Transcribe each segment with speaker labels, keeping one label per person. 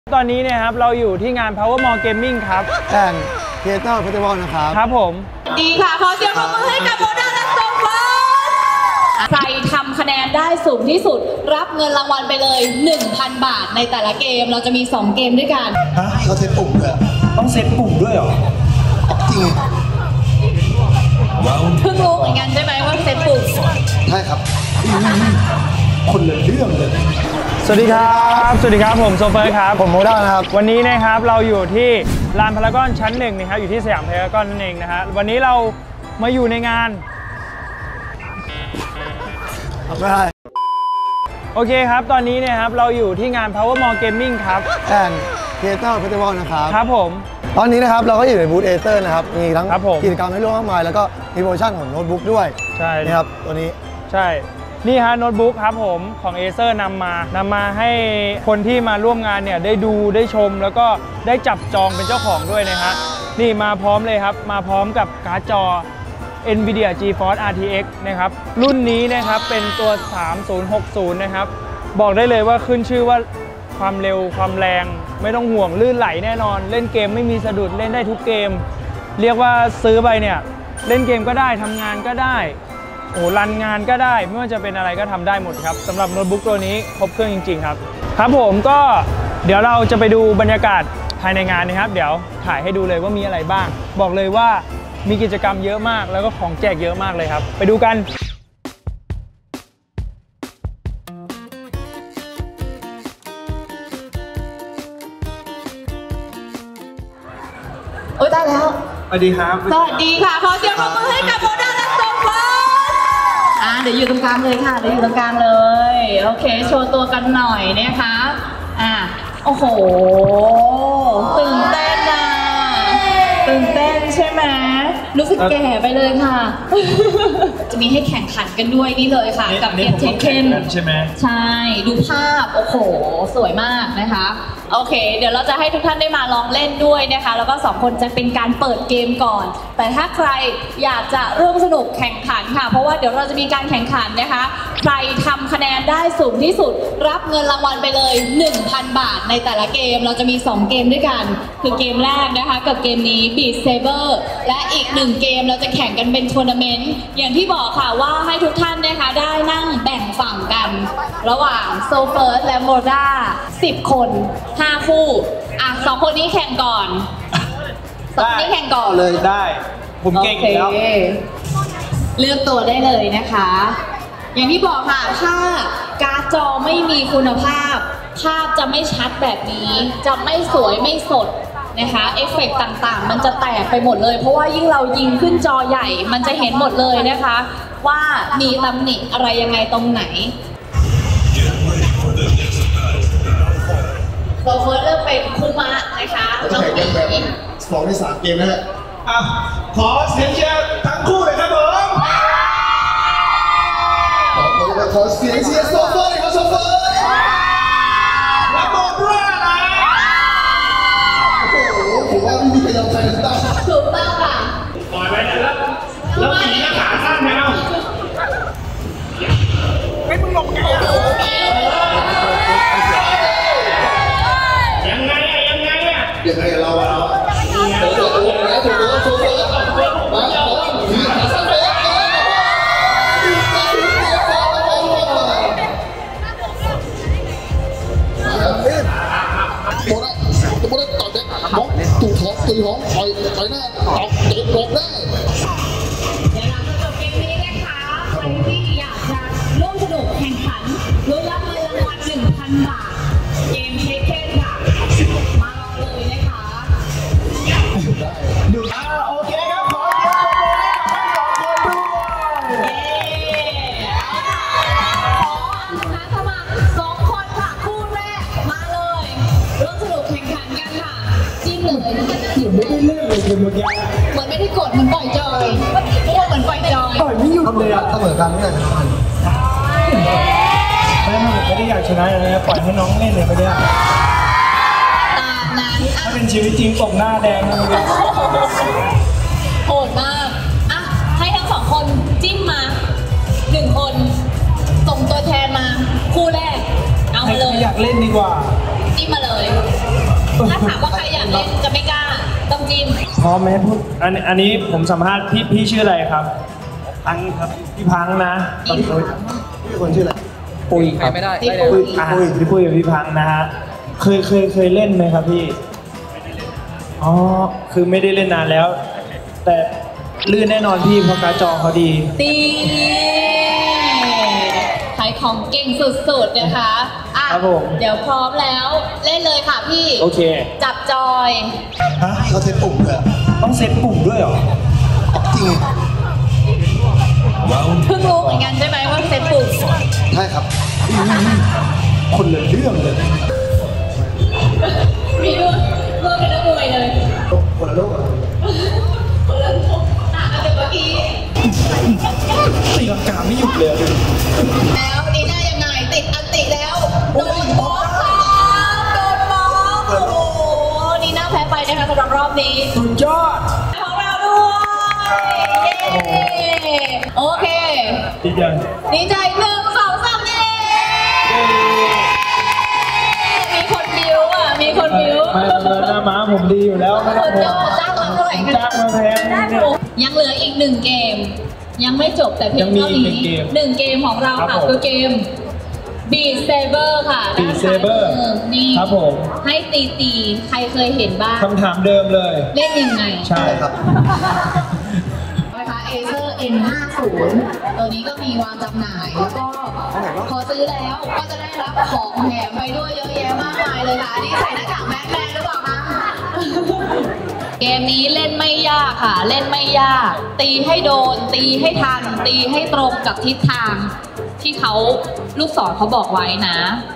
Speaker 1: ตอนนี้เนี่ยครับเราอยู่ที่งาน Power Mall Gaming ครับ
Speaker 2: แอนเทเตอร์เฟสติวัลนะครับ
Speaker 1: ครับผม
Speaker 3: ดีค่ะขอเสียงปรบมือให้กับโมนาและโซฟาใครทำคะแนนได้สูงที่สุดรับเงินรางวัลไปเลย 1,000 บาทในแต่ละเกมเราจะมี2เกมด้วยกัน
Speaker 2: เขาเซตปุ่มเลย
Speaker 1: ต้องเซตปุ่มด้วยเหรอ
Speaker 2: จริง
Speaker 3: เพิ่งรู้เหมือนกันใช่ไหมว่าเซตปุ่ม
Speaker 2: ใช่ครับคนละเรื่องเลย
Speaker 1: สวัสดีครับผมโซเฟอร์ครับ
Speaker 2: ผมโมด้านะครับ
Speaker 1: วันนี้นะครับเราอยู่ที่ลานพารากอนชั้น1นะครับอยู่ที่สยามพารากอนนั่นเองนะฮะวันนี้เรามาอยู่ในงาน
Speaker 2: ไม่ได้
Speaker 1: โอเคครับตอนนี้เนี่ยครับเราอยู่ที่งาน Power Mall Gaming ครับ
Speaker 2: แอนเทเตอร์เฟสติวัลนะครับ
Speaker 1: ครับผม
Speaker 2: ตอนนี้นะครับเราก็อยู่ในบูธเอเซอร์นะครับมีทั้งกิจกรรมให้ร่วมมากมายแล้วก็มีโปรโมชั่นของโน้ตบุ๊กด้วย
Speaker 1: ใช่
Speaker 2: นี่ครับตัวนี้
Speaker 1: ใช่นี่ฮะโน้ตบุ๊กครับผมของ Acer นำมาให้คนที่มาร่วมงานเนี่ยได้ดูได้ชมแล้วก็ได้จับจองเป็นเจ้าของด้วยนะฮะนี่มาพร้อมเลยครับมาพร้อมกับการ์ดจอ NVIDIA GeForce RTX นะครับรุ่นนี้นะครับเป็นตัว 3060 นะครับบอกได้เลยว่าขึ้นชื่อว่าความเร็วความแรงไม่ต้องห่วงลื่นไหลแน่นอนเล่นเกมไม่มีสะดุดเล่นได้ทุกเกมเรียกว่าซื้อไปเนี่ยเล่นเกมก็ได้ทำงานก็ได้โอ้รันงานก็ได้ไม่ว่าจะเป็นอะไรก็ทำได้หมดครับสำหรับโน้ตบุ๊กตัวนี้ครบเครื่องจริงๆครับครับผมก็เดี๋ยวเราจะไปดูบรรยากาศภายในงานนะครับเดี๋ยวถ่ายให้ดูเลยว่ามีอะไรบ้างบอกเลยว่ามีกิจกรรมเยอะมากแล้วก็ของแจกเยอะมากเลยครับไปดูกัน
Speaker 3: โอ้ยได้แล้ว
Speaker 1: สวัสดีครับ
Speaker 3: สวัสดีค่ะขอเสียงปรบมือให้กับโมนาและโซฟาเดี๋ยวอยู่ตรงกลางเลยค่ะเดี๋ยวอยู่ตรงกลางเลยโอเคโชว์ตัวกันหน่อยนะคะโอ้โหตื่นเต้นใช่ไหมรู้สึกแก่ไปเลยค่ะจะมีให้แข่งขันกันด้วยนี่เลยค่ะกับเกมเทคเคน
Speaker 1: ใช่ไหม
Speaker 3: ใช่ดูภาพโอ้โหสวยมากนะคะโอเคเดี๋ยวเราจะให้ทุกท่านได้มาลองเล่นด้วยนะคะแล้วก็2คนจะเป็นการเปิดเกมก่อนแต่ถ้าใครอยากจะร่วมสนุกแข่งขันค่ะเพราะว่าเดี๋ยวเราจะมีการแข่งขันนะคะใครทำคะแนนได้สูงที่สุดรับเงินรางวัลไปเลย 1,000 บาทในแต่ละเกมเราจะมี2เกมด้วยกันคือเกมแรกนะคะกับเกมนี้ Beat Saber และอีก1เกมเราจะแข่งกันเป็นทัวร์นาเมนต์อย่างที่บอกค่ะว่าให้ทุกท่านนะคะได้นั่งแบ่งฝั่งกันระหว่างโซเฟิร์สและโมด้า10 คน5 คู่2 คนนี้แข่งก่อน2 คนนี้แข่งก่อน
Speaker 1: เลยได้ผมเก่งแล้ว
Speaker 3: เลือกตัวได้เลยนะคะอย่างที่บอกค่ะถ้าการ์ดจอไม่มีคุณภาพภาพจะไม่ชัดแบบนี้จะไม่สวยไม่สดนะคะเอฟเฟกต์ต่างๆมันจะแตกไปหมดเลยเพราะว่ายิ่งเรายิงขึ้นจอใหญ่มันจะเห็นหมดเลยนะคะว่ามีตำหนิอะไรยังไงตรงไหนโซเฟิร์สเลือกเป็นคุมะนะคะ
Speaker 2: น้องหมี2 ใน 3 เกมนะฮะ
Speaker 4: ขอเสียงเชียร์ทั้งคู่เลยครับผม
Speaker 2: ขอเสียงเชียร์โซเฟอร์เลยครับโซเฟอร์
Speaker 4: และโมด้านะ
Speaker 2: โอ้โหผมว่าไม่มีใครยอมใครเลยตั้ง
Speaker 3: ถูกต้องค่ะ
Speaker 4: ปล่อยไว้แล้วผีหน้าขาสั้นไหมเอ้าให้มึงลงไงยังไง
Speaker 2: เราถูกโซเฟอร์มาผีขาสั้นไปโมด้าต่อเด็กมองตูท้องตีท้องไปหน้าตอกเตะหลบได้
Speaker 3: เดี๋ยวเราจะจบเกมนี้นะคะใครที่อยากจะร่วมสนุกแข่งขันลุ้นรับเงินรางวัล 1,000 บาทเกมเทคเคนค่ะมารอเลยนะคะ
Speaker 4: ดูโอเคครับขอเสียงปรบมือให้ทั้ง2 คนด้วย
Speaker 3: ขออาสาสมัคร2 คนค่ะคู่แรกมาเลยร่วมสนุกแข่งขันกันค่ะจิ้มเลย
Speaker 4: ไม่ได้เล่นเลยคุณเมื่อกี้
Speaker 3: เหมือนไม่ได้กดเหมือนปล่อยจอยเหมือนปล่อยจอย
Speaker 4: ไม่หยุดเลย
Speaker 2: เสมอกันไม่ได้ชนะ
Speaker 1: ไม่ได้อยากชนะเลยปล่อยให้น้องเล่นเลยไม่ได้
Speaker 3: ตามนั้น
Speaker 1: ถ้าเป็นชีวิตจริงตกหน้าแดงเลย
Speaker 3: โหดมากให้ทั้ง2 คนจิ้มมา1 คนส่งตัวแทนมาคู่แรกเอามาเลย
Speaker 1: อยากเล่นดีกว่า
Speaker 3: จิ้มมาเลยถ้าถามว่าใครอยากเล่นจะไม่กล้าต้องจิ้ม
Speaker 1: พร้อมไหมพูดอันนี้ผมสัมภาษณ์พี่ชื่ออะไรครับพังครับพี่พังนะ
Speaker 2: พี่คนชื่ออะไร
Speaker 1: ปุยครับ
Speaker 5: ไม่ได้
Speaker 2: ปุย
Speaker 1: พี่ปุยกับพี่พังนะฮะเคยเล่นไหมครับพี่อ๋อคือไม่ได้เล่นนานแล้ว แต่ลื่นแน่นอนพี่เพราะการ์ดจอเขาดี
Speaker 3: ตีขายของเก่งสุดๆนะคะ
Speaker 1: ครับผม
Speaker 3: เดี๋ยวพร้อมแล้วเล่นเลยค่ะพี่
Speaker 1: โอเค
Speaker 3: จับจอย
Speaker 2: ฮะเขาเซตปุ่มเลย
Speaker 1: ต้องเซตปุ่มด้วยเหรอ
Speaker 2: จริง
Speaker 3: เพิ่งรู้เหมือนกันใช่ไหมว่าเซตปุ่ม
Speaker 2: ใช่ครับ
Speaker 1: คนละเรื่องเลย
Speaker 3: มีด้วยเมื่อเป็นนักมวยเลย
Speaker 2: คนละโลก
Speaker 3: คนละโลกเดี๋ยวเมื่อกี้
Speaker 1: ตีลังกาไม่หยุดเลย
Speaker 3: แล้วนี่หน้ายังไงติดอันติแล้วโดนบล็อกโดนบล็อกโอ้โหนี่หน้าแพ้ไปนะคะสำหรับรอบนี้
Speaker 1: สุดยอด
Speaker 3: ของเราด้วยเย้โอเคดีใจ1 2 3เย้มีคนบิวอ่ะมีคนบิว
Speaker 1: หน้าม้าผมดีอยู่แล้วไม่ต้องห่วง
Speaker 3: จ้างมาเท่าไหร่กัน
Speaker 1: จ้างมาแพง
Speaker 3: ยังเหลืออีก1เกมยังไม่จบแต่เพียงเท่านี้1เกมของเราค่ะคือเกม Beat Saber ค่ะ
Speaker 1: Beat Saber
Speaker 3: นี่
Speaker 1: ครับผม
Speaker 3: ให้ตีใครเคยเห็นบ้าง
Speaker 1: คำถามเดิมเลย
Speaker 3: เล่นยังไง
Speaker 2: ใช่ครับ
Speaker 3: นะคะ Acer N50 ตัวนี้ก็มีวางจำหน่ายแล้วก็พอซื้อแล้วก็จะได้รับของแถมไปด้วยเยอะแยะมากมายเลยค่ะนี่ใส่หน้ากากแมสหรือเปล่าคะเกมนี้เล่นไม่ยากค่ะเล่นไม่ยากตีให้โดนตีให้ทันตีให้ตรงกับทิศทางที่เขาลูกศรเขาบอกไว้นะ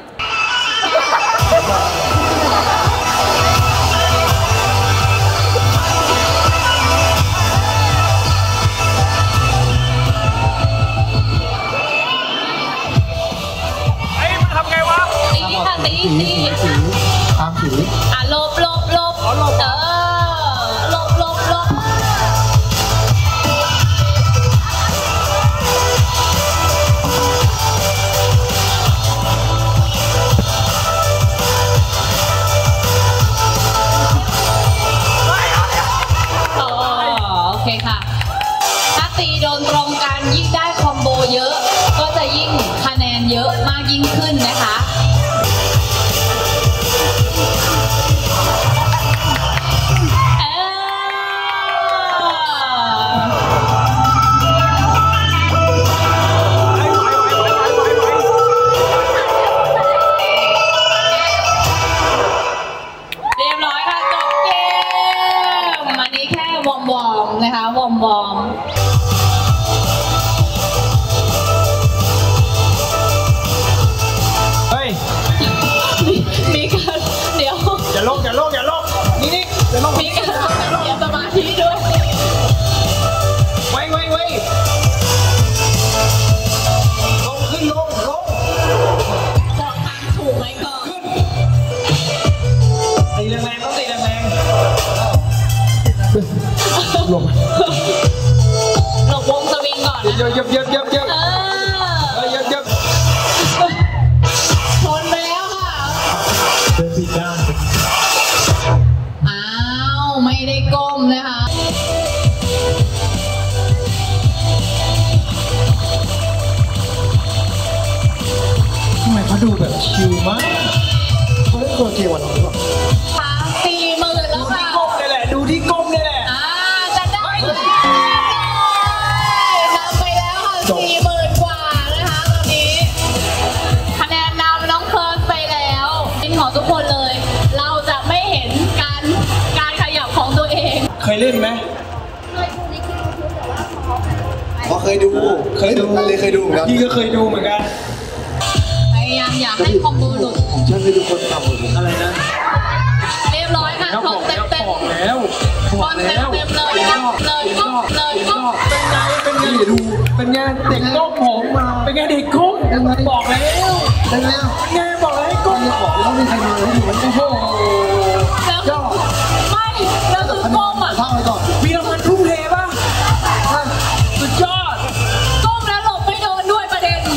Speaker 3: ตี
Speaker 2: ตามถือ
Speaker 3: หลบหลบหลบหลบหลบหลบหลบโอเคค่ะถ้าตีโดนตรงกันยิ่งได้คอมโบเยอะก็จะยิ่งคะแนนเยอะมากยิ่งขึ้นนะคะนะคะวอม
Speaker 1: เฮ้ย
Speaker 3: มีการเดี๋ยว
Speaker 1: อย่าลงนี่จะลง
Speaker 3: มีการเสียสมาธิด้วย
Speaker 1: ไว้ลงขึ้นลง
Speaker 3: บอกทางถูกไหมก่อน
Speaker 1: ตีแรงต้องตีแรงหลบ
Speaker 3: วงสวิงก่อนนะ
Speaker 1: เย็บ
Speaker 3: ชนไปแล้วค่ะ
Speaker 1: เดินผิดด้าน
Speaker 3: อ้าวไม่ได้ก้มนะคะ
Speaker 1: ทำไมเขาดูแบบชิลมาก
Speaker 2: เขาเล่นตัวเกมวันนี้หรอ
Speaker 3: 40,000แล้วค่ะ
Speaker 1: ดูที่ก้มนี่แหละ
Speaker 3: จะได้นำไปแล้วค่ะ40,000 กว่านะคะตอนนี้คะแนนนำน้องเพิร์นไปแล้วเป็นของทุกคนเลยเราจะไม่เห็นการขยับของตัวเอง
Speaker 1: เคยเล่นไหม
Speaker 2: เคยดูเลยเคยดูเหมือนกัน
Speaker 1: พี่ก็เคยดูเหมือนกัน
Speaker 3: พยายามอยากให้คอมโบหลุด
Speaker 2: ฉันเคยดูคนทำ
Speaker 1: อะไรนะ
Speaker 3: เรียบร้อยค่ะทองเต็ม
Speaker 1: แล้วคนเต็ม
Speaker 3: เลย
Speaker 1: เป็นไงดูเป็นไงเด็กก้มผมมาเป็นไงเด็กก้มบอกแล้ว
Speaker 2: เป็นไง
Speaker 1: บอกแล้วให้ก้ม
Speaker 2: บอกแล้วไม่ใครมาแล้วอยู่มันโอ้โห
Speaker 3: ย่อไม่แล้วคือก้มอ่ะ
Speaker 2: ท่าไว้ก่อน
Speaker 1: มีรางวัลทุ่มเทป่ะสุดยอด
Speaker 3: ก้มแล้วหลบไม่โดนด้วยประเด็น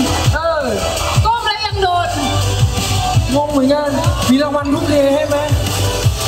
Speaker 3: ก้มแล้วยังโดน
Speaker 1: งงเหมือนกันมีรางวัลทุ่มเทให้ไหม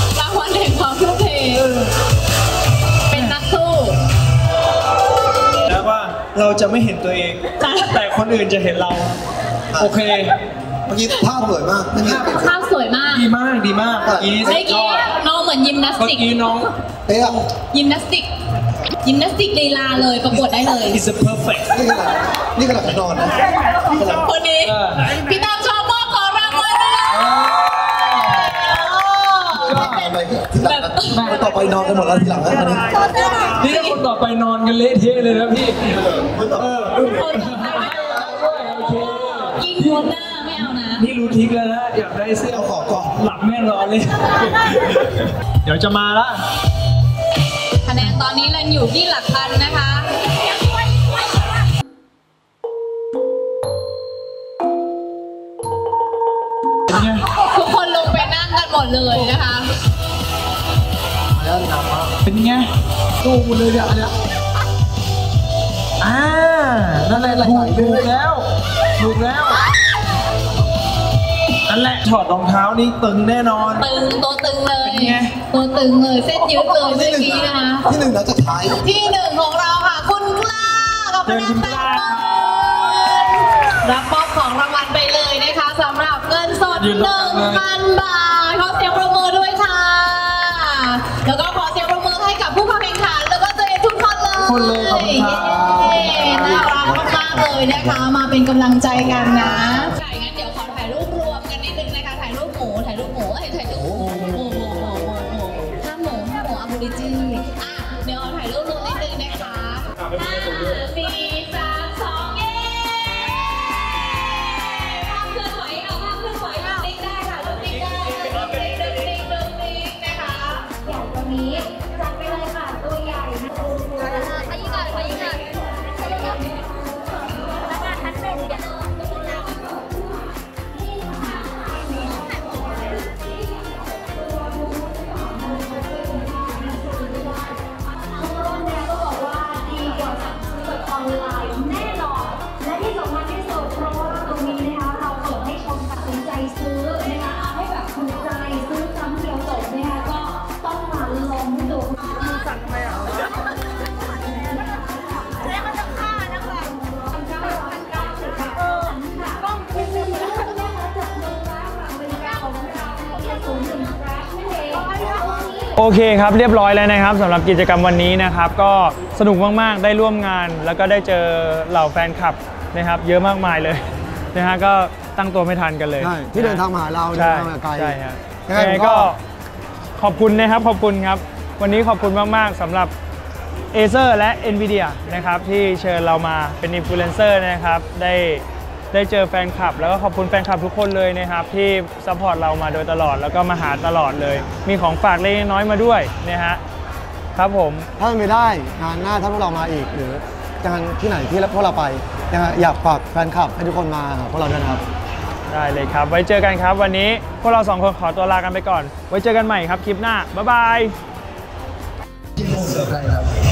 Speaker 1: จะไม่เห็นตัวเอง แต่คนอื่นจะเห็นเรา โอเค
Speaker 2: เมื่อกี้ภาพสวยมากไม่มี
Speaker 3: ภาพสวยมาก
Speaker 1: ดีมากดีมาก
Speaker 3: เมื่อกี้น้องเหมือนยิมนาส
Speaker 1: เมื่อ
Speaker 3: ติก
Speaker 1: กี้น้อง
Speaker 2: เป๊ะ
Speaker 3: ยิมนาสติกลีลาเลยประกวดได้เลย
Speaker 1: is a perfect
Speaker 2: นี่ขนาดนอนนะ
Speaker 3: คนนี้พี่ตามชอบมากขอรางวัลเลย
Speaker 2: ต่อไปนอนกันหมดแล้วทีหลังแล้วนี้
Speaker 1: นี่คนต่อไปนอนกันเละเทะเลยนะพี่
Speaker 3: ยิงหัวหน้าไม่เอานะ
Speaker 1: นี่รู้ทิกแล้วนะอยากได้เสื้อขอก่อนหลับแม่นอนเลย เดี๋ยวจะมาละ
Speaker 3: คะแนนตอนนี้เราอยู่ที่หลักพันนะคะทุกคนลงไปนั่งกันหมดเลยนะคะ
Speaker 1: เป็นไงดูหมดเลยเนี่ยนั่นแหละถูกแล้วนั่นแหละถอดรองเท้านี่ตึงแน่นอน
Speaker 3: ตัวตึงเลยตัวตึงเลยเส้นยืดเลยเมื่อกี้นะคะ
Speaker 2: ที่1แล้วจะท้าย
Speaker 3: ที่1ของเราค่ะคุณกล้ากับคุณแป้งรับมอบของรางวัลไปเลยนะคะสำหรับเงินสด 1,000 บาทขอเสียงปรบมือด้วยค่ะแล้วก็ขอเสียงปรบมือให้กับผู้เข้าแข่งขันแล้วก็ตัวเองทุกคนเลยน่ารักมากๆเลยนะคะมาเป็นกำลังใจกันนะงั้นเดี๋ยวขอถ่ายรูปรวมกันนิดนึงนะคะถ่ายรูปหมูถ่ายรูปหมูถ้าหมูอบูริจินเดี๋ยวถ่ายรูปรวมนิดนึงนะคะ5 4 3 2เย้ภาพเคลื่อนไหวติ๊กได้ค่ะติ๊กได้นะคะอย่างตัวนี้จัดไปเลยค่ะตัวใหญ่นะขยี้ก่อน
Speaker 1: โอเคครับเรียบร้อยแล้วนะครับสำหรับกิจกรรมวันนี้นะครับก็สนุกมากๆได้ร่วมงานแล้วก็ได้เจอเหล่าแฟนคลับนะครับเยอะมากมายเลยนะฮะก็ตั้งตัวไม่ทันกันเลย
Speaker 2: ที่เดินทางมาหาเราเดินทางมาไกล
Speaker 1: ใช่ครับยังไงก็ขอบคุณนะครับขอบคุณครับวันนี้ขอบคุณมากๆสำหรับ Acer และ Nvidia นะครับที่เชิญเรามาเป็นอินฟลูเอนเซอร์นะครับได้เจอแฟนคลับแล้วก็ขอบคุณแฟนคลับทุกคนเลยนะครับที่ซัพพอร์ตเรามาโดยตลอดแล้วก็มาหาตลอดเลยมีของฝากเล็กน้อยมาด้วยนะฮะครับผม
Speaker 2: ถ้าไม่ได้งานหน้าถ้าพวกเรามาอีกหรืองานที่ไหนที่พวกเราไปอยากฝากแฟนคลับให้ทุกคนมาพวกเราด้วยนะครับ
Speaker 1: ได้เลยครับไว้เจอกันครับวันนี้พวกเรา2คนขอตัวลากันไปก่อนไว้เจอกันใหม่ครับคลิปหน้าบ๊ายบาย